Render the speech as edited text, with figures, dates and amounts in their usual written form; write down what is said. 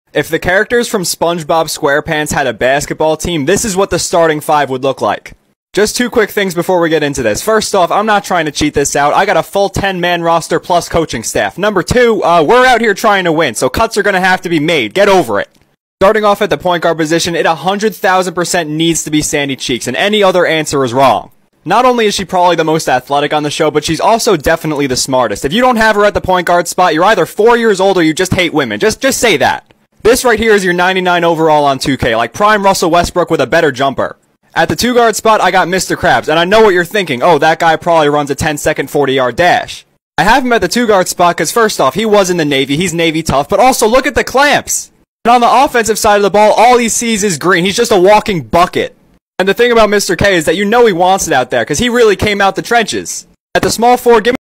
If the characters from SpongeBob SquarePants had a basketball team, this is what the starting five would look like. Just two quick things before we get into this. First off, I'm not trying to cheat this out. I got a full 10-man roster plus coaching staff. Number two, we're out here trying to win, so cuts are gonna have to be made. Get over it. Starting off at the point guard position, it 100,000% needs to be Sandy Cheeks, and any other answer is wrong. Not only is she probably the most athletic on the show, but she's also definitely the smartest. If you don't have her at the point guard spot, you're either 4 years old or you just hate women. Just say that. This right here is your 99 overall on 2K, like prime Russell Westbrook with a better jumper. At the 2-guard spot, I got Mr. Krabs, and I know what you're thinking. Oh, that guy probably runs a 10-second 40-yard dash. I have him at the 2-guard spot because first off, he was in the Navy, he's Navy tough, but also look at the clamps. And on the offensive side of the ball, all he sees is green. He's just a walking bucket. And the thing about Mr. K is that you know he wants it out there because he really came out the trenches. At the small forward, give me